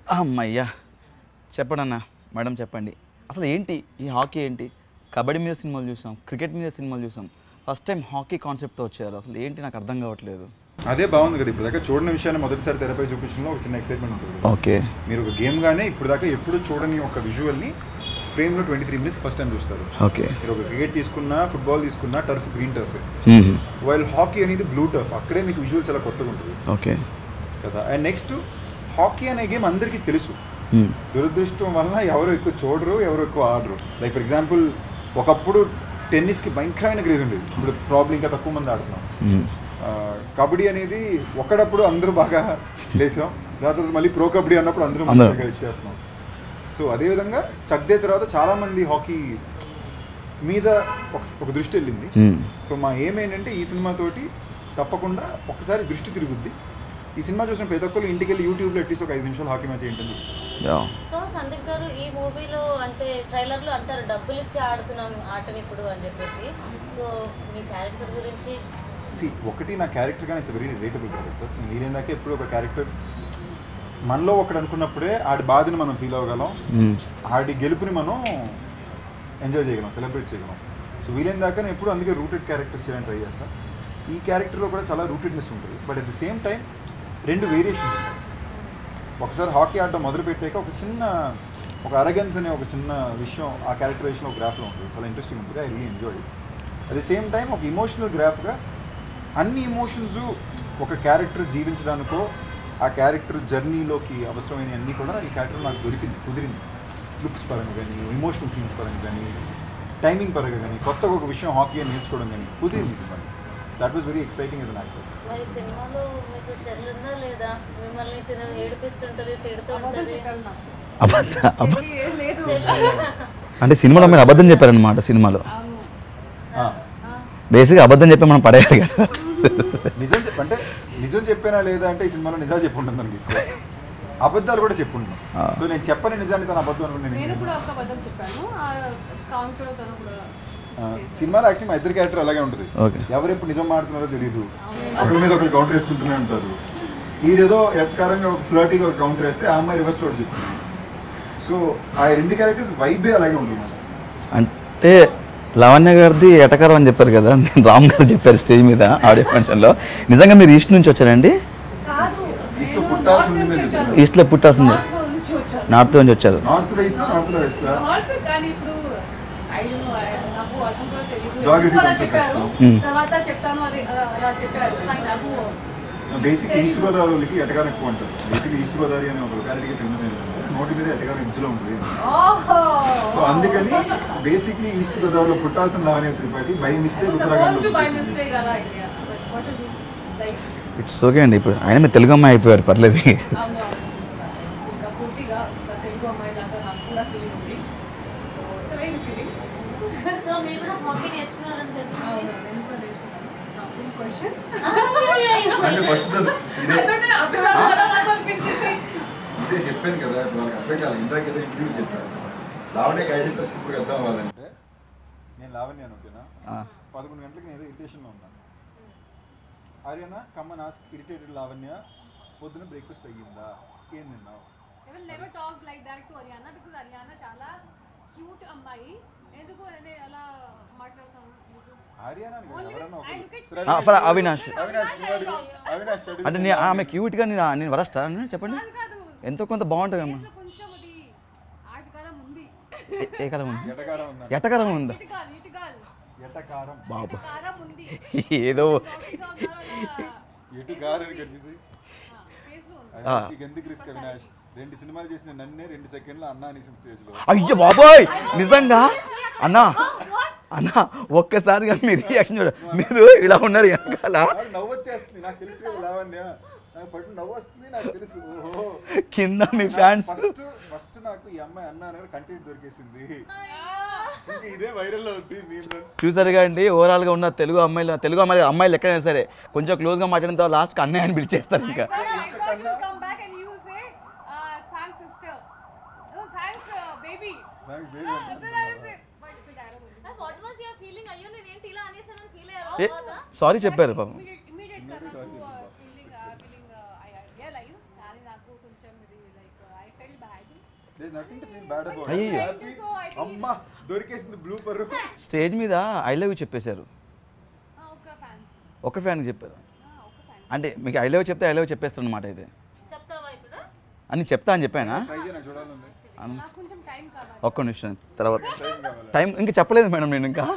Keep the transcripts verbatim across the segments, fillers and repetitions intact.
అమ్మయ్యా చెప్పండి అన్న మేడం చెప్పండి అసలు ఏంటి ఈ హాకీ ఏంటి కబడ్డీ మీద సినిమాలు చూసాం క్రికెట్ మీద సినిమాలు చూసాం ఫస్ట్ టైం హాకీ కాన్సెప్ట్తో వచ్చారు అసలు ఏంటి నాకు అర్థం కావట్లేదు అదే బాగుంది కదా ఇప్పుడు దాకా చూడని విషయాన్ని మొదటిసారి తెరపై చూపించడంలో ఒక చిన్న ఎక్సైట్మెంట్ ఉంటుంది ఓకే మీరు ఒక గేమ్ గానే ఇప్పుడు దాకా ఎప్పుడు చూడని ఒక విజువల్ని ఫ్రేమ్లో twenty three minutes first time చూస్తారు ఓకే మీరు ఒక క్రికెట్ తీసుకున్నా ఫుట్బాల్ తీసుకున్నా turf green turf while hockey అనేది బ్లూ టర్ఫ్ అక్కడే మీకు విజువల్ చాలా కొత్తగా ఉంటుంది ఓకే కదా అండ్ నెక్స్ట్ హాకీ అనే గేమ్ అందరికీ తెలుసు దురదృష్టం వలన ఎవరు ఎక్కువ చూడరు ఎవరు ఎక్కువ ఆడరు లైక్ ఫర్ ఎగ్జాంపుల్ ఒకప్పుడు టెన్నిస్కి భయంకరమైన క్రేజ్ ఉండేది ఇప్పుడు ప్రాబ్లం ఇంకా తక్కువ మంది ఆడుతున్నాం కబడ్డీ అనేది ఒకడప్పుడు అందరూ బాగా లేసాం తర్వాత మళ్ళీ ప్రో కబడ్డీ అన్నప్పుడు అందరూ మంచిగా ఇచ్చేస్తున్నాం సో అదేవిధంగా చగ్దే తర్వాత చాలామంది హాకీ మీద ఒక ఒక దృష్టి వెళ్ళింది సో మా ఏమేంటంటే ఈ సినిమాతోటి తప్పకుండా ఒక్కసారి దృష్టి తిరుగుద్ది ఈ సినిమా చూసిన ప్రతి ఒక్కరు ఇంటికి వెళ్ళి యూట్యూబ్లో అట్లీస్ట్ ఒక ఐదు నిమిషాలు హాకీ మ్యాచ్ ఏంటని చూస్తారు సో సందీప్ గారు ఈ మూవీలో అంటే ట్రైలర్లో అంటారు డబ్బులు ఇచ్చి ఆడుతున్నాం ఆటని ఇప్పుడు అని చెప్పేసి సో మీ క్యారెక్టర్ గురించి సి ఒకటి నా క్యారెక్టర్ కానీ ఇట్స్ వెరీ రిలేటబుల్ క్యారెక్టర్ మీరేందాక ఎప్పుడు ఒక క్యారెక్టర్ మనలో ఒకటి అనుకున్నప్పుడే ఆడి బాధని మనం ఫీల్ అవ్వగలం ఆడి గెలుపుని మనం ఎంజాయ్ చేయగలం సెలబ్రేట్ చేయగలం సో వీలైన దాకా నేను ఎప్పుడు అందుకే రూటెడ్ క్యారెక్టర్స్ చేయడానికి ట్రై చేస్తాను ఈ క్యారెక్టర్లో కూడా చాలా రూటెడ్నెస్ ఉంటుంది but at the same time రెండు వేరియేషన్స్ ఉంటాయి ఒకసారి హాకీ ఆడడం మొదలుపెట్టాక ఒక చిన్న ఒక అరగన్స్ అనే ఒక చిన్న విషయం ఆ క్యారెక్టరైజేషన్ ఒక గ్రాఫ్లో ఉంటుంది చాలా ఇంట్రెస్టింగ్ ఉంటుంది I really enjoy at the same time ఒక ఇమోషనల్ గ్రాఫ్గా అన్ని ఎమోషన్స్ ఒక క్యారెక్టర్ జీవించడానికో ఆ క్యారెక్టర్ జర్నీలోకి అవసరమైన అన్నీ కూడా ఈ క్యారెక్టర్ నాకు దొరికింది కుదిరింది లుక్స్ పరంగా కానీ ఎమోషనల్ సీన్స్ పరంగా కానీ టైమింగ్ పరంగా కానీ కొత్తగా ఒక విషయం హాకీ అని నేర్చుకోవడం కానీ కుదిరింది cinema that was very exciting as an actor మరి సినిమాలో మీకు చెల్లుందా లేదా మిమ్మల్ని తిన ఏడిపిస్తుంటారు తిడుతూ ఉంటారు అంటే సినిమాలో మీరు అబద్ధం చెప్పారనమాట సినిమాలో బేసిక్గా అబద్ధం చెప్పి మనం పడేయాలి కదా నిజం చెప్ప అంటే నిజం చెప్పానా లేదా అంటే ఈ సినిమాలో నిజాలు చెప్పుంటుంది మనకి అబద్ధాలు కూడా చెప్పుంటాను సో నేను చెప్పని నిజాన్ని తన అబద్ధం అనుకుంటున్నాను సినిమాలో యాక్చువల్లీ మా ఇద్దరు క్యారెక్టర్ అలాగే ఉంటుంది ఎవరు ఎప్పుడు నిజం మాడుతున్నారో తెలియదు ఒకరి మీద ఒకరు కౌంటర్ వేసుకుంటూనే ఉంటారు ఈడేదో ఎక్కరంగా ఒక ఫ్లర్టీగా ఒక కౌంటర్ వేస్తే ఆ అమ్మాయి రివర్స్ లో చెప్తుంది సో ఆ రెండు క్యారెక్టర్స్ వైబే అలాగే ఉంటుంది అంటే లవణ్య గారిది ఎటకారం అని చెప్పారు కదా నేను రామ్ గారు చెప్పారు స్టేజ్ మీద ఆడియో ఫంక్షన్లో నిజంగా మీరు ఈస్ట్ నుంచి వచ్చారండి ఈస్ట్ లో పుట్టాల్సింది ఈస్ట్లో పుట్టాల్సింది నార్త్ నుంచి వచ్చారు north east north west basic east గోదావరికి ఎటకారం ఎక్కువ అంటారు బేసిక్ ఈస్ట్ గోదావరి అనే ఒక లొకాలిటీకి ఫేమస్ ఏంటంటే నోటి మీద ఎటకారం ఇంచులో ఉంటుంది సో అందుకని బేసిక్లీ ఈస్ట్ గోదావరిలో పుట్టాల్సిన Lavanya Tripathi by mistake it's okay అండి ఇప్పుడు ఆయన మీరు తెలుగు అమ్మాయి అయిపోయారు పర్లేదు ఇదే చెప్పాను కదా వాళ్ళకి అర్థం కాదు ఇందాకేదో ఇంటర్వ్యూ చెప్పాను లావణ్య ఐడెంటిటీస్ ఇప్పుడు అర్థం అవ్వాలంటే నేను లావణ్య ఓకేనా పదకొండు గంటలకు నేను ఏదో ఇరిటేషన్లో ఉన్నాను Ariyana come on ask irritated Lavanya పొద్దున బ్రేక్ఫాస్ట్ అయ్యిందా ఏం తిన్నావు అవినాష్ అంటే నేను ఆమె క్యూట్గా నేను నేను వరస్తా చెప్పండి ఎంతో కొంత బాగుంటుంది అమ్మా ఏ కాలం ఉంది ఎటకారం ఉందా బాబు ఏదో రెండు సినిమాలు చేసిన నన్నే రెండు సెకండ్లు అన్నా అనేసిన స్టేజ్ లో అయ్యో బాబోయ్ నిజంగా అన్నా అన్నా ఒక్కసారిగా మీ రియాక్షన్ చూడ మీరు ఇలా ఉన్నారు వెనకాల నవ్వు వచ్చేస్తుంది నాకు తెలుసు కదా లావణ్య నాకు పట్టు నవ్వు వస్తుంది నాకు తెలుసు ఓహో కింద మీ ఫ్యాన్స్ ఫస్ట్ ఫస్ట్ నాకు ఈ అమ్మాయి అన్నా అనేది కంటెంట్ దొరికేసింది ఇంకా ఇదే వైరల్ అవుతుంది చూసారుగా అండి ఓవరాల్గా ఉన్న తెలుగు అమ్మాయిలు తెలుగు అమ్మాయి అమ్మాయిలు ఎక్కడైనా సరే కొంచెం క్లోజ్గా మాట్లాడిన తర్వాత లాస్ట్కి అన్నయ్య అని పిలిచేస్తారు ఇంకా సారీ చెప్పారు పాపం There's nothing to feel bad about. అయ్యో. Happy. అమ్మా దొరికేసింది బ్లూపర్. స్టేజ్ మీద ఐ లవ్ యూ చెప్పేశారు. ఒక ఫ్యాన్ ఒక ఫ్యాన్కి చెప్పారు. ఒక ఫ్యాన్ అంటే మీకు ఐ లవ్ చెప్తే ఐ లవ్ చెప్పేస్తాను అనమాట అయితే. చెప్తావా ఇప్పుడు? అని చెప్తా అని చెప్పానా? ట్రై చేయనా చూడాలండి. నాకు కొంచెం టైం కావాలి. ఒక్క నిమిషం తర్వాత టైం ఇంకా చెప్పలేదు మేడం నేను ఇంకా.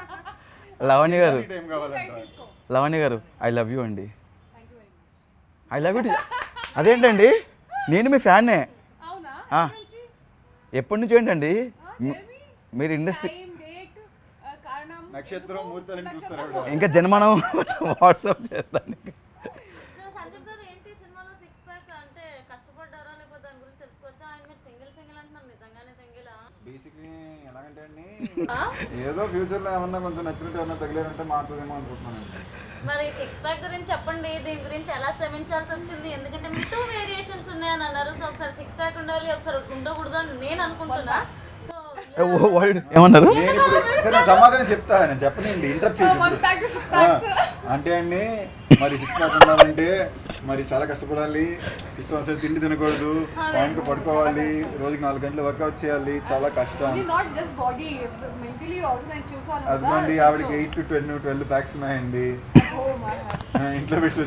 లవణ్య గారు టైం కావాలంట. తీసుకో. లవణ్య గారు ఐ లవ్ యూ అండి. Thank you very much. I love you. అదేంటండి నేను మీ ఫ్యాన్నే. అవునా? ఆ. నుంచి ఎప్పటి నుంచి ఏంటండి మీ- మీరు ఇండస్ట్రీ టైం డేట్ కారణం నక్షత్రం ముహూర్తాలని చూస్తారు ఆవిడ. ఇంకా జన్మనం వాట్సాప్ చేస్తాను. సో సందీప్ గారు ఏంటి సినిమాలో సిక్స్ ప్యాక్ అంటే కష్టపడ్డారా లేకపోతే దాని గురించి తెలుసుకోవచ్చా? ఆయన మీరు సింగిల్ సింగిల్ అంటున్నారు, నిజంగానే సింగిలా? బేసిక్లీ ఎలాగంటే అండి ఏదో ఫ్యూచర్ లో ఏమన్నా కొంచెం నచ్చినట్టు ఏమన్నా తగిలేరంటే మారుతుందేమో అనుకుంటున్నాను. మరి సిక్స్ ప్యాక్ గురించి చెప్పండి, దీని గురించి ఎలా శ్రమించాల్సి వచ్చింది? ఎందుకంటే మీకు టూ వేరియేషన్స్ ఉన్నాయని అన్నారు. సో ఒకసారి సిక్స్ ప్యాక్ ఉండాలి, ఒకసారి ఉండకూడదు అని నేను అనుకుంటున్నా. సో ఏమన్నారు? నేను ఇప్పుడు సరే నా సమాధానం చెప్తా, నేను చెప్పనండి ఇంటరప్ట్ వన్ చేసి. Pack six packs. అంటే అండి మరి సిక్స్ ప్యాక్ ఉండాలంటే మరి చాలా కష్టపడాలి, ఇష్టం అసలు తిండి తినకూడదు, టైంకి పడుకోవాలి, రోజుకి నాలుగు గంటలు వర్కౌట్ చేయాలి, చాలా కష్టం. Not just body mentally also నేను చూసాను కదా. అదిగోండి ఆవిడకి eight to ten twelve packs ఉన్నాయండి. Oh my God. ఇంట్లో పెట్టి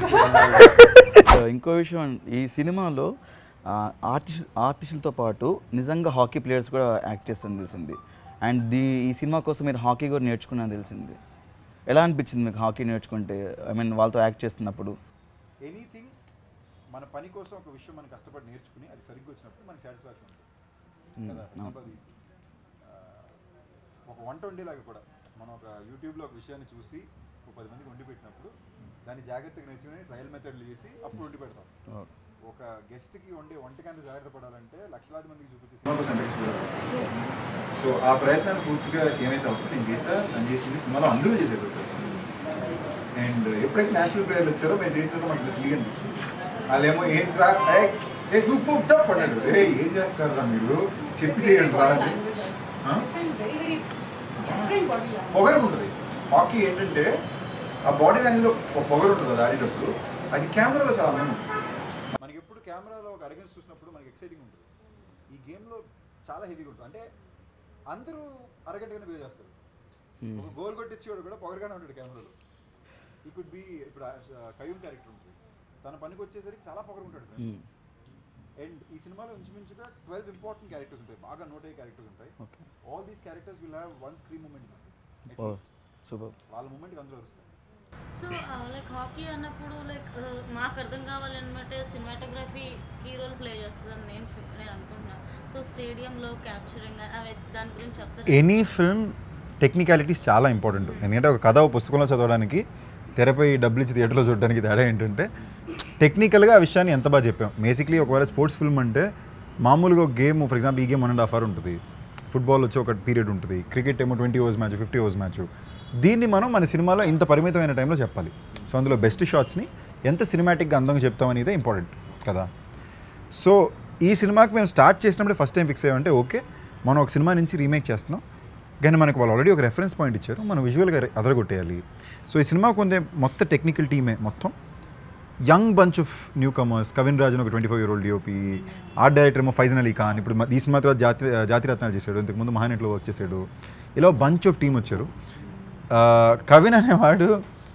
వచ్చి ఇంకో విషయం, ఈ సినిమాలో ఆర్టిస్ట్ ఆర్టిస్టులతో పాటు నిజంగా హాకీ ప్లేయర్స్ కూడా యాక్ట్ చేస్తారని తెలిసింది. అండ్ దీ ఈ సినిమా కోసం మీరు హాకీ కూడా నేర్చుకున్నారని తెలిసింది. ఎలా అనిపించింది మీకు హాకీ నేర్చుకుంటే? ఐ మీన్ వాళ్ళతో యాక్ట్ చేస్తున్నప్పుడు. ఎనీథింగ్ మన పని కోసం ఒక విషయం మనం కష్టపడి నేర్చుకుని అది సరిగ్గా వచ్చినప్పుడు మనకి సాటిస్ఫాక్షన్ ఉంటుంది కదా. For example, అది, ఆ, ఒక వంట వండేలాగా కూడా మనం ఒక యూట్యూబ్లో ఒక విషయాన్ని చూసి ఒక పది మందికి వండి పెట్టినప్పుడు దాన్ని జాగ్రత్తగా నేర్చుకుని ట్రయల్ మెథడ్లు చేసి అప్పుడు వండి పెడతాం. ఒక గెస్ట్కి వండే వంటకి అంత జాగ్రత్త పడాలంటే లక్షలాది మందికి చూపించేసి సో ఆ ప్రయత్నాన్ని పూర్తిగా ఏమైతే అవసరం నేను చేసా నేను చేసింది సినిమాలో అందరూ చేసేసారు. అండ్ ఎప్పుడైతే నేషనల్ ప్లేయర్లు వచ్చారో మేము చేసినప్పుడు మాకు సిలిగా అనిపించింది. వాళ్ళేమో ఏం రా ఏ గుప్పు పడ్డాడు, ఏ ఏం చేస్తారా మీరు చెప్పి చేయండి రా అని. Very very different body language. పొగరు ఉంటుంది హాకీ ఏంటంటే ఆ బాడీ లాంగ్వేజ్లో ఒక పొగరు ఉంటుంది అది ఆడేటప్పుడు, అది కెమెరాలో చాలా మేము మనకి ఎప్పుడు కెమెరాలో ఒక అరగెన్స్ చూసినప్పుడు మనకి ఎక్సైటింగ్ ఉంటుంది. ఈ గేమ్లో చాలా హెవీగా ఉంటుంది. అంటే అందరూ అరగంటగానే పే చేస్తారు. ఒక గోల్ కొట్టించేవాడు కూడా పొగరుగానే ఉంటాడు కెమెరాలో. ఈ కుడ్ బి ఇప్పుడు కయ్యూమ్ క్యారెక్టర్ ఉంటుంది, తన పనికి వచ్చేసరికి చాలా పొగరు ఉంటాడు. అండ్ ఈ సినిమాలో ఇంచుమించుగా ట్వెల్వ్ ఇంపార్టెంట్ క్యారెక్టర్స్ ఉంటాయి, బాగా నోట్ అయ్యే క్యారెక్టర్స్ ఉంటాయి. All these characters will have one screen moment. Super. వాళ్ళ మూమెంట్కి అందులో వస్తాయి. సో లైక్ హాకీ అన్నప్పుడు లైక్ మాకు అర్థం కావాలన్నమాట సినిమాటోగ్రఫీ కీ రోల్ ప్లే చేస్తుందని నేను నేను అనుకుంటున్నాను. సో స్టేడియంలో క్యాప్చరింగ్ అవి దాని గురించి చెప్తాను. ఎనీ ఫిల్మ్ టెక్నికాలిటీస్ చాలా ఇంపార్టెంట్. ఎందుకంటే ఒక కథ పుస్తకంలో చదవడానికి తెరపై డబ్బులు ఇచ్చి థియేటర్లో చూడడానికి తేడా ఏంటంటే టెక్నికల్గా ఆ విషయాన్ని ఎంత బాగా చెప్పాం. బేసిక్లీ ఒకవేళ స్పోర్ట్స్ ఫిల్మ్ అంటే మామూలుగా ఒక గేమ్, ఫర్ ఎగ్జాంపుల్ ఈ game one and half hour ఉంటుంది, ఫుట్బాల్ వచ్చి ఒక పీరియడ్ ఉంటుంది, క్రికెట్ ఏమో twenty overs match, fifty overs match. దీన్ని మనం మన సినిమాలో ఇంత పరిమితమైన టైంలో చెప్పాలి. సో అందులో బెస్ట్ షాట్స్ని ఎంత సినిమాటిక్గా అందంగా చెప్తామనేదే ఇంపార్టెంట్ కదా. సో ఈ సినిమాకి మేము స్టార్ట్ చేసినప్పుడు ఫస్ట్ టైం ఫిక్స్ అయ్యామంటే ఓకే మనం ఒక సినిమా నుంచి రీమేక్ చేస్తున్నాం, కానీ మనకు వాళ్ళు ఆల్రెడీ ఒక రెఫరెన్స్ పాయింట్ ఇచ్చారు, మనం విజువల్గా అదరగొట్టేయాలి. సో ఈ సినిమా కొంత మొత్తం టెక్నికల్ టీమే, మొత్తం young bunch of newcomers. Kavin Rajan ఒక twenty five year old DOP, art director ఏమో ఫైజన్ అలీ ఖాన్, ఇప్పుడు ఈ సినిమా తర్వాత జాతి జాతిరత్నాలు చేశాడు, ఇంతకుముందు మహానట్లో వర్క్ చేశాడు. ఇలా బంచ్ ఆఫ్ టీం వచ్చారు. కవిన్ అనేవాడు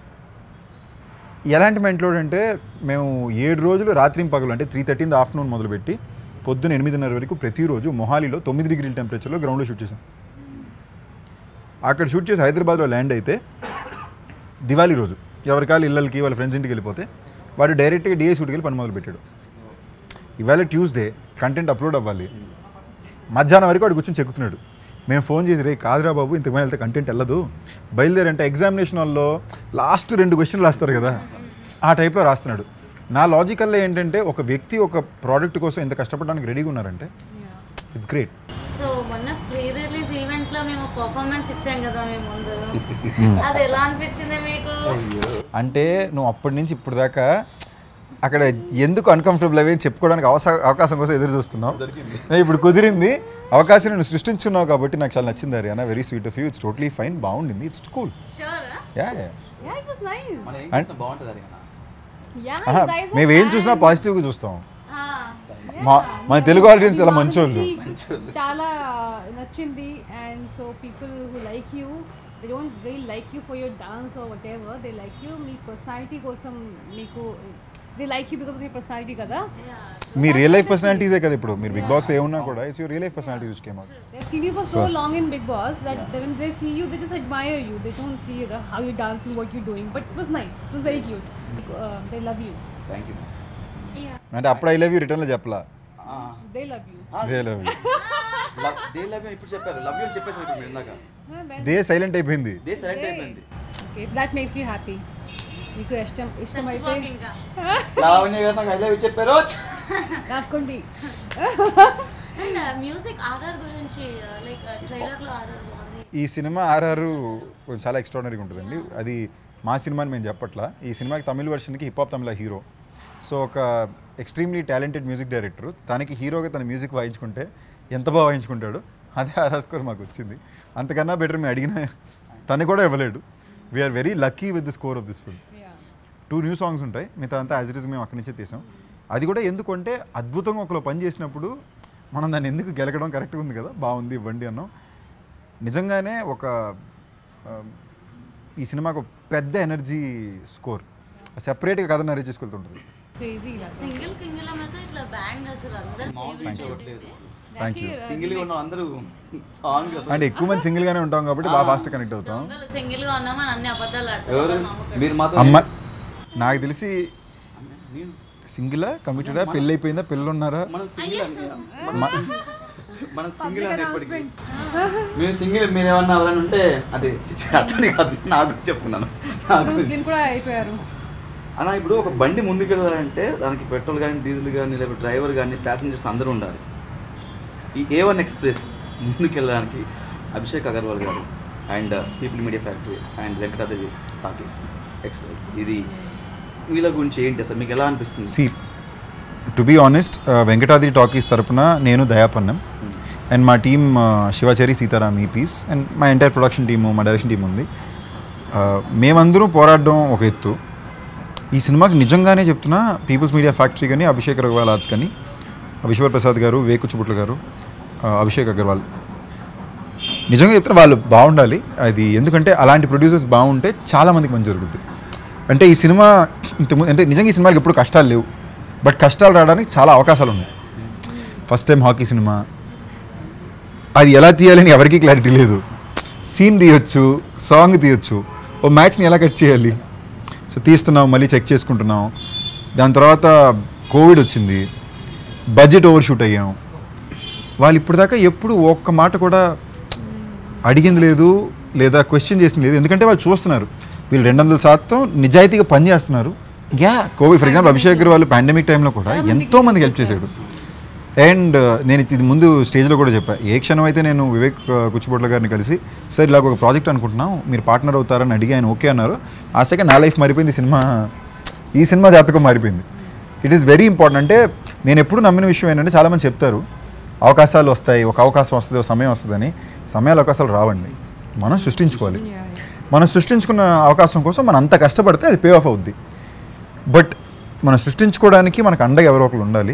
ఎలాంటి మెంట్లోడ్ అంటే మేము ఏడు రోజులు రాత్రి పగలు అంటే త్రీ థర్టీన్ ఆఫ్టర్నూన్ మొదలుపెట్టి పొద్దున్న ఎనిమిదిన్నర వరకు ప్రతిరోజు మొహాలీలో తొమ్మిది డిగ్రీల టెంపరేచర్లో గ్రౌండ్లో షూట్ చేసాం. అక్కడ షూట్ చేసి హైదరాబాద్లో ల్యాండ్ అయితే దివాళీ రోజు ఎవరికాలు ఇళ్ళకి వాళ్ళ ఫ్రెండ్స్ ఇంటికి వెళ్ళిపోతే వాడు డైరెక్ట్గా డిఏ షూట్కి వెళ్ళి పని మొదలు పెట్టాడు. ఇవాళ ట్యూస్డే కంటెంట్ అప్లోడ్ అవ్వాలి, మధ్యాహ్నం వరకు వాడు కూర్చొని చెక్కుతున్నాడు. మేము ఫోన్ చేసి రే కాదురా బాబు ఇంతకు వెళ్తే కంటెంట్ వెళ్ళదు బయలుదేరంటే ఎగ్జామినేషన్ వాళ్ళు లాస్ట్ రెండు క్వశ్చన్లు రాస్తారు కదా ఆ టైప్లో రాస్తున్నాడు. నా లాజికల్లో ఏంటంటే ఒక వ్యక్తి ఒక ప్రోడక్ట్ కోసం ఎంత కష్టపడడానికి రెడీగా ఉన్నారంటే ఇట్స్ గ్రేట్. సో మొన్న ప్రీ రిలీజ్ ఈవెంట్లో మేము పర్ఫార్మెన్స్ ఇచ్చాం కదా మేము ముందు, అది ఎలా అనిపించింది మీకు? అంటే నువ్వు అప్పటి నుంచి ఇప్పుడు దాకా అక్కడ ఎందుకు అన్కంఫర్టబుల్ అవి చెప్పుకోవడానికి అవసా అవకాశం కోసం ఎదురు చూస్తున్నావు, ఇప్పుడు కుదిరింది అవకాశం నేను సృష్టించున్నావు కాబట్టి నాకు చాలా నచ్చింది. Ariyana very sweet of you, it's totally fine, బాగుండింది, it's cool. Yeah Yeah, it was nice. బాగుంటుంది. Yeah, ఆహా, guys were మేము ఏం fans. చూసినా పాజిటివ్గా చూస్తాం. ఆ, మా మన తెలుగు ఆడియన్స్ చాలా మంచోళ్ళు. చాలా నచ్చింది. And so people who like you, they don't real like you for your dance or whatever, they like you మీ పర్సనాలిటీ కోసం. మీకు they like you because of మీ పర్సనాలిటీ కదా. మీ రియల్ లైఫ్ పర్సనాలిటీసే కదా ఇప్పుడు మీరు బిగ్ బాస్లో ఏమున్నా కూడా it's your real life personalities which came out. They've seen you for so long in Big Boss that when they see you, they just admire you. They don't see the how you dance and what you're doing. But it was nice. It was very cute. Uh, they love you. Thank you. అంటే అప్పుడు I love you రిటర్న్లో చెప్పలా. They love you. They love you they love you ఇప్పుడు చెప్పారు. Love you అని చెప్పేసి ఇప్పుడు మీరు ఇందాక Ah, well, దే సైలెంట్ అయిపోయింది. దే సెలెక్ట్ అయిపోయింది. okay, if that makes you happy. మీకు ఇష్టం ఇష్టమైతే చచ్చిపోకింకా. లావణ్య గారు నాకు ఐ లవ్ యూ చెప్పారు. రాసుకోండి. అండ్ మ్యూజిక్ ఆర్ఆర్ గురించి లైక్ ట్రైలర్లో ఆర్ఆర్ బాగుంది. ఈ సినిమా ఆర్ఆర్ కొంచెం చాలా ఎక్స్ట్రాడనరీగా ఉంటుందండి. అది మా సినిమా అని మేము చెప్పట్లా. ఈ సినిమాకి తమిళ వర్షన్కి hip hop Tamizha hero. So ఒక ఎక్స్ట్రీమ్లీ టాలెంటెడ్ మ్యూజిక్ డైరెక్టర్ తనకి హీరోగా తన మ్యూజిక్ వాయించుకుంటే ఎంత బాగా వాయించుకుంటాడు. అదే ఆర్ఆర్ స్కోర్ మాకు వచ్చింది. అంతకన్నా బెటర్ మేము అడిగిన తను కూడా ఇవ్వలేడు. We're very lucky with the score of this film. Two new songs ఉంటాయి, మిగతా అంతా యాజ్ ఇట్ ఇస్ మేము అక్కడి నుంచే తీసాం. అది కూడా ఎందుకంటే అద్భుతంగా ఒకలో పని చేసినప్పుడు మనం దాన్ని ఎందుకు గెలకడం కరెక్ట్గా ఉంది కదా, బాగుంది ఇవ్వండి అన్నాం. నిజంగానే ఒక ఈ సినిమాకు పెద్ద ఎనర్జీ స్కోర్ సెపరేట్గా కథ నరేట్ చేసుకెళ్తుంటుంది. Crazy la. సింగిల్ కింగిల్ అయితే ఇట్లా బ్యాంగ్ అసలు అందరూ థ్యాంక్ యూ. సింగిల్ గా ఉన్న అందరూ సాంగ్ అంటే ఎక్కువ మంది సింగిల్గానే ఉంటాం కాబట్టి బాగా ఫాస్ట్ కనెక్ట్ అవుతాం. సింగిల్ గా ఉన్నామని అన్ని అబద్ధాలు ఎవరు ఆడతారు. మీరు మాత్రం అమ్మ నాకు తెలిసి సింగిలా కమిటెడా పెళ్ళి అయిపోయిందా పిల్లలు ఉన్నారా? మనం సింగిల్ అని మనం సింగిల్ అని ఎప్పటికీ మీరు సింగిల్ మీరు ఏమన్నా ఎవరైనా ఉంటే అది అట్లనే కాదు నాకు చెప్తున్నాను. Muslim కూడా అయిపోయారు అన్న. ఇప్పుడు ఒక బండి ముందుకు వెళ్ళాలంటే దానికి పెట్రోల్ కానీ డీజిల్ కానీ లేకపోతే డ్రైవర్ కానీ ప్యాసింజర్స్ అందరూ ఉండాలి. ఈ ఏ వన్ ఎక్స్ప్రెస్ ముందుకు వెళ్ళడానికి అభిషేక్ అగర్వాల్ గారు and people media factory and Venkatadri talkies express, ఇది వీళ్ళ గురించి ఏంటి అసలు మీకు ఎలా అనిపిస్తుంది? సి to be honest Venkatadri talkies తరపున నేను దయాపన్నం అండ్ మా టీమ్ శివాచారి సీతారాం ఈపీస్ అండ్ మా ఎంటైర్ ప్రొడక్షన్ టీము మా డైరెక్షన్ టీం ఉంది. మేమందరం పోరాడడం ఒక ఎత్తు. ఈ సినిమాకి నిజంగానే చెప్తున్నా పీపుల్స్ మీడియా ఫ్యాక్టరీ కానీ అభిషేక్ అగర్వాల్ ఆర్ట్స్ కానీ విశ్వర్ ప్రసాద్ గారు, వేకుచుపుట్ల గారు, అభిషేక్ అగర్వాల్ నిజంగా చెప్తున్నా వాళ్ళు బాగుండాలి. అది ఎందుకంటే అలాంటి ప్రొడ్యూసర్స్ బాగుంటే చాలామందికి మంచి జరుగుతుంది. అంటే ఈ సినిమా ఇంత అంటే నిజంగా ఈ సినిమాకి ఎప్పుడు కష్టాలు లేవు, బట్ కష్టాలు రావడానికి చాలా అవకాశాలు ఉన్నాయి. ఫస్ట్ టైం హాకీ సినిమా, అది ఎలా తీయాలని ఎవరికీ క్లారిటీ లేదు. సీన్ తీయొచ్చు, సాంగ్ తీయొచ్చు, ఓ మ్యాచ్ని ఎలా కట్ చేయాలి. సో తీస్తున్నాం, మళ్ళీ చెక్ చేసుకుంటున్నాం. దాని తర్వాత కోవిడ్ వచ్చింది, బడ్జెట్ ఓవర్ షూట్ అయ్యాం. వాళ్ళు ఇప్పటిదాకా ఎప్పుడు ఒక్క మాట కూడా అడిగింది లేదు లేదా క్వశ్చన్ చేసింది లేదు. ఎందుకంటే వాళ్ళు చూస్తున్నారు వీళ్ళు రెండు వందల శాతం నిజాయితీగా పనిచేస్తున్నారు. Yeah Covid for example Abhishek గారు వాళ్ళు పాండమిక్ టైంలో కూడా ఎంతో మందికి హెల్ప్ చేశాడు. అండ్ నేను ఇది ముందు స్టేజ్లో కూడా చెప్పాను, ఏ క్షణం అయితే నేను వివేక్ కుచ్చిబొట్ల గారిని కలిసి సార్ ఇలాగ ఒక ప్రాజెక్ట్ అనుకుంటున్నాం మీరు పార్ట్నర్ అవుతారని అడిగి ఆయన ఓకే అన్నారు. ఆ సెకండ్ నా లైఫ్ మారిపోయింది. సినిమా ఈ సినిమా జాతకం మారిపోయింది. It is very important. అంటే నేను ఎప్పుడు నమ్మిన విషయం ఏంటంటే చాలామంది చెప్తారు అవకాశాలు వస్తాయి, ఒక అవకాశం వస్తుంది, ఒక సమయం వస్తుందని. సమయాలు అవకాశాలు రావండి, మనం సృష్టించుకోవాలి. మనం సృష్టించుకున్న అవకాశం కోసం మనం అంత కష్టపడితే అది పే ఆఫ్ అవుద్ది. బట్ మనం సృష్టించుకోవడానికి మనకు అండగా ఎవరో ఒకరు ఉండాలి.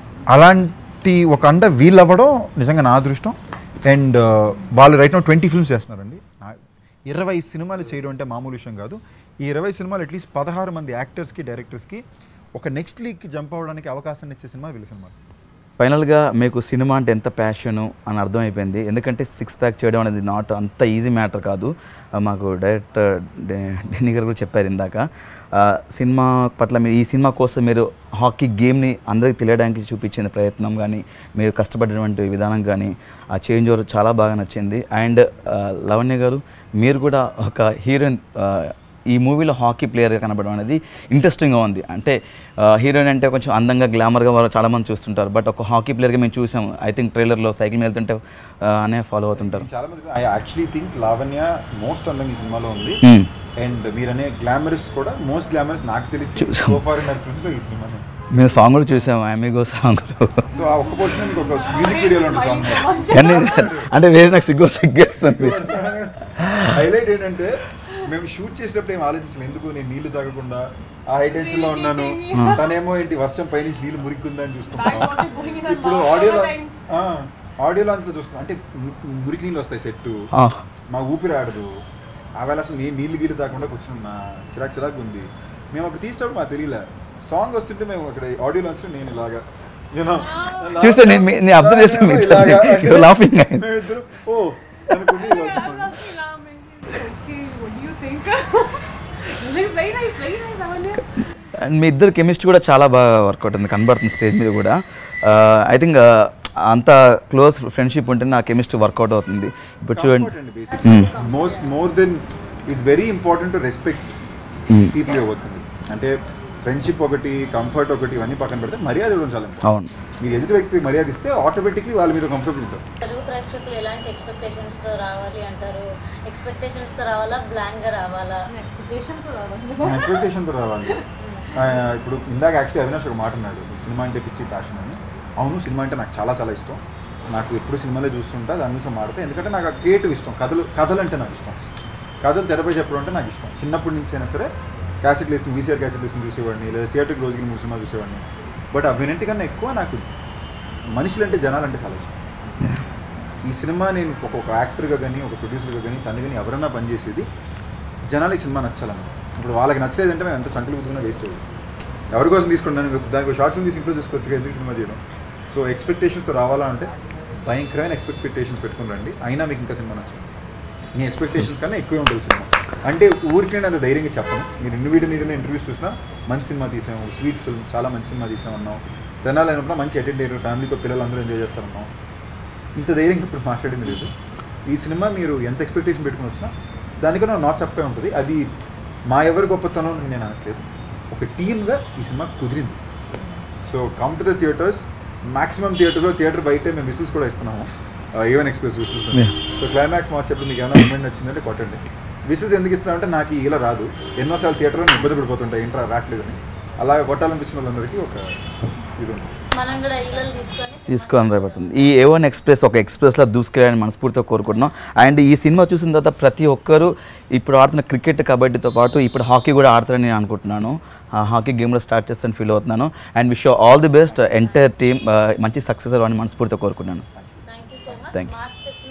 అలాంటి ఒక అండ వీళ్ళు అవ్వడం నిజంగా నా అదృష్టం. అండ్ వాళ్ళు రైట్ నౌ ట్వంటీ ఫిల్మ్స్ చేస్తున్నారండి. ఇరవై సినిమాలు చేయడం అంటే మామూలు విషయం కాదు. ఈ ఇరవై సినిమాలు అట్లీస్ట్ పదహారు మంది యాక్టర్స్కి డైరెక్టర్స్కి ఒక నెక్స్ట్ లీగ్కి జంప్ అవ్వడానికి అవకాశాన్ని ఇచ్చే సినిమా వీళ్ళ సినిమా. ఫైనల్గా మీకు సినిమా అంటే ఎంత ప్యాషను అని అర్థమైపోయింది. ఎందుకంటే సిక్స్ ప్యాక్ చేయడం అనేది నాట్ అంత ఈజీ మ్యాటర్ కాదు. మాకు డైరెక్టర్ డెన్నీ గారు కూడా చెప్పారు ఇందాక. సినిమా పట్ల మీరు ఈ సినిమా కోసం మీరు హాకీ గేమ్ని అందరికీ తెలియడానికి చూపించిన ప్రయత్నం కానీ మీరు కష్టపడినటువంటి విధానం కానీ ఆ చేంజ్ ఓవర్ చాలా బాగా నచ్చింది. అండ్ లవణ్య గారు మీరు కూడా ఒక హీరోయిన్ ఈ మూవీలో హాకీ ప్లేయర్గా కనబడడం అనేది ఇంట్రెస్టింగ్గా ఉంది. అంటే హీరోయిన్ అంటే కొంచెం అందంగా గ్లామర్గా వాళ్ళు చాలామంది చూస్తుంటారు, బట్ ఒక హాకీ ప్లేయర్గా మేము చూసాం. ఐ థింక్ ట్రైలర్లో సైకిల్ మీద వెళ్తుంటే అనే ఫాలో అవుతుంటారు. చాలా మంది I actually think Lavanya most అందంగా ఈ సినిమాలో ఉంది. అండ్ మీరనే గ్లామరస్ కూడా మోస్ట్ గ్లామరస్ నాకు తెలిసి సో ఫార్ ఇన్ ఫిల్మ్స్లో ఈ సినిమానే. మేము సాంగ్ కూడా చూసాము, అమిగో సాంగ్. సో ఆ ఒక్క పోర్షన్ మీకు ఒక మ్యూజిక్ వీడియోలో ఉంటుంది సాంగ్. కానీ అంటే వేరే నాకు సిగ్గు సిగ్గేస్తుంది. హైలైట్ ఏంటంటే మేము షూట్ చేసేటప్పుడు ఏం ఆలోచించలేదు, ఎందుకు నేను నీళ్లు తాగకుండా ఆ హై టెన్షన్ లో ఉన్నాను, తనేమో ఏంటి వర్షం పైన నీళ్ళు మురికిందని చూసుకుంటాను. Bad water going in the ఇప్పుడు mouth audio all the times. Audio launch లో చూస్తాను అంటే ము- మురికి నీళ్ళు వస్తాయి సెట్, మా ఊపిరి ఆడదు. ఆవేళ అసలు నేను నీళ్ళు గీళ్ళు తాకుండా కూర్చున్నా, చిరాకు చిరాకు ఉంది. మేము అక్కడ తీసేటప్పుడు మాకు తెలియలే, సాంగ్ వస్తుంటే మేము అక్కడ ఆడియో లాంచ్ లో నేను ఇలాగా యూనో చూస్తే నేను మీ- నేను observe చేశాను మీతో. You're laughing. మేమిద్దరు ఓ అనుకుని ఇలా I'm అవుతున్నాం. laughing now, man. Okay, what do you think? It's very nice, very nice, Lavanya. And మీ ఇద్దరు కెమిస్ట్రీ కూడా చాలా బాగా వర్కౌట్ ఉంది, కనబడుతుంది స్టేజ్ మీద కూడా. ఐ థింక్ అంత క్లోజ్ ఫ్రెండ్షిప్ ఉంటే నా కెమిస్ట్రీ వర్కౌట్ అవుతుంది. ఇప్పుడు చూడండి, most more than it's very important to respect people your work. అంటే ఫ్రెండ్షిప్ ఒకటి, కంఫర్ట్ ఒకటి, ఇవన్నీ పక్కన పెడితే మర్యాద ఇవ్వడం చాలా important. అవును. మీరు ఎదుటి వ్యక్తికి మర్యాద ఇస్తే ఆటోమేటిక్లీ వాళ్ళ మీద కంఫర్టబుల్ ఉంటారు. తెలుగు ప్రేక్షకులు ఎలాంటి ఎక్స్పెక్టేషన్స్తో రావాలి అంటారు? ఎక్స్పెక్టేషన్స్తో రావాలా, బ్లాంక్గా రావాలా? Expectation to Lavanya. ఎక్స్పెక్టేషన్తో రావాలి. ఆ, ఇప్పుడు ఇందాక యాక్చువల్లీ అవినాష్ ఒక మాట అన్నాడు, సినిమా అంటే పిచ్చి ప్యాషన్ అని. అవును, సినిమా అంటే నాకు చాలా చాలా ఇష్టం. నాకు ఎప్పుడు సినిమాలో చూస్తుంటా, దాని గురించి మాడితే, ఎందుకంటే నాకు క్రియేటివ్ ఇష్టం, కథలు కథలు అంటే నాకు ఇష్టం. కథలు తెరపై చెప్పడం అంటే నాకు ఇష్టం. చిన్నప్పటి నుంచి అయినా సరే క్యాసెట్ వేసుకుని, వీసీఆర్ క్యాసెట్ వేసుకుని చూసేవాడిని, లేదా థియేటర్కి రోజుకి మూడు సినిమా చూసేవాడిని. బట్ అవినటికన్నా ఎక్కువ నాకు మనుషులంటే జనాలంటే చాలా ఇష్టం. ఈ సినిమా నేను ఒక ఒక యాక్టర్గా కానీ, ఒక ప్రొడ్యూసర్గా కానీ, తను కానీ ఎవరన్నా పనిచేసేది జనాలకి సినిమా నచ్చాలని. ఇప్పుడు వాళ్ళకి నచ్చలేదంటే మేము ఎంత చంకలు కుదుకున్నా వేస్ట్ అయ్యేది. ఎవరి కోసం తీసుకుంటాను, దానికి షార్ట్ ఫిల్మ్ తీసి ఇంట్లో తీసుకోవచ్చు కదా, ఎందుకు సినిమా చేయడం. సో ఎక్స్పెక్టేషన్స్తో రావాలా అంటే భయంకరమైన ఎక్స్పెక్టేషన్స్ పెట్టుకుని రండి, అయినా మీకు ఇంకా సినిమా నచ్చదు. మీ ఎక్స్పెక్టేషన్స్ కన్నా ఎక్కువే ఉంటుంది సినిమా. అంటే ఊరికే అంత ధైర్యంగా చెప్పను. మీరు ఇన్ని వీడియో నీడనే ఇంటర్వ్యూస్ చూసినా మంచి సినిమా తీసాము, స్వీట్ ఫిల్మ్, చాలా మంచి సినిమా తీసామన్నాం, తెనాలి అయినప్పుడు మంచి అటెండ్ అయ్యారు, ఫ్యామిలీతో పిల్లలందరూ ఎంజాయ్ చేస్తారన్నాం. ఇంత ధైర్యంగా ఇప్పుడు మాట్లాడింది లేదు. ఈ సినిమా మీరు ఎంత ఎక్స్పెక్టేషన్ పెట్టుకుని వచ్చినా దానికన్నా నాట్ చెప్పే ఉంటుంది. అది మా ఎవరి గొప్పతనం అని నేను అనట్లేదు, ఒక టీమ్గా ఈ సినిమా కుదిరింది. So come to the theatres. Maximum థియేటర్స్లో థియేటర్ బయటే మేము విసిల్స్ కూడా ఇస్తున్నాము, even express whistles. So climax మార్చేప్పుడు మీకు ఏమైనా మూమెంట్ వచ్చిందంటే కొట్టండి. విసిల్స్ ఎందుకు ఇస్తున్నామంటే నాకు ఇలా రాదు, ఎన్నోసార్లు థియేటర్లో ఇబ్బంది పడిపోతుంటాయి, ఇంట్రా రావట్లేదని. అలాగే కొట్టాలనిపించిన వాళ్ళందరికీ ఒక ఇది ఉంటుంది. మనం కూడా ఇళ్ళలు తీసుకొని తీసుకొని రేపడుతుంది. ఈ ఏ వన్ ఎక్స్ప్రెస్ ఒక ఎక్స్ప్రెస్లో దూసుకెళ్ళాలని మనస్ఫూర్తిగా కోరుకుంటున్నాం. అండ్ ఈ సినిమా చూసిన తర్వాత ప్రతి ఒక్కరూ ఇప్పుడు ఆడుతున్న క్రికెట్, కబడ్డీతో పాటు ఇప్పుడు హాకీ కూడా ఆడతారని నేను అనుకుంటున్నాను. హాకీ గేమ్లో స్టార్ట్ చేస్తాను ఫీల్ అవుతున్నాను. And wish all the best entire team, మంచి సక్సెస్ అవ్వాలని మనస్ఫూర్తిగా కోరుకుంటున్నాను. Thank you so much. Thank you. March fifth